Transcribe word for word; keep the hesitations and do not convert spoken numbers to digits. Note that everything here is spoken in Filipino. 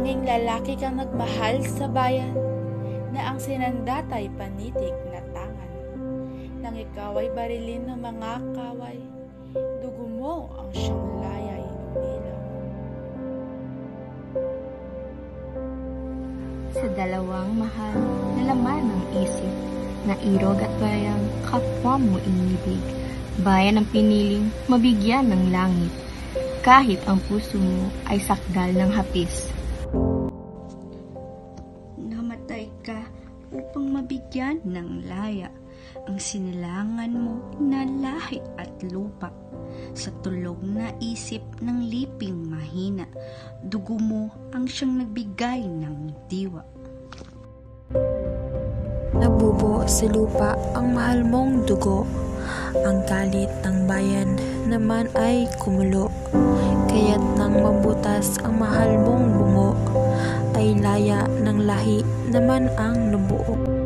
tanging lalaki kang nagmahal sa bayan, na ang sinandatay panitig na tangan. Nang ikaw ay barilin ng mga kaway, dugo mo ang siyang layay umilaw. Sa dalawang mahal na laman ng isip, na irog at bayang kapwa mo inibig, bayan ang piniling mabigyan ng langit, kahit ang puso mo ay sakdal ng hapis. Namatay ka upang mabigyan ng laya ang sinilangan mo na lahi at lupa. Sa tulog na isip ng liping mahina, dugo mo ang siyang nagbigay ng diwa. Nabubo sa lupa ang mahal mong dugo, ang galit ng bayan naman ay kumulo. Kaya't nang mabutas ang mahal mong bungo, ay laya ng lahi naman ang nabuo.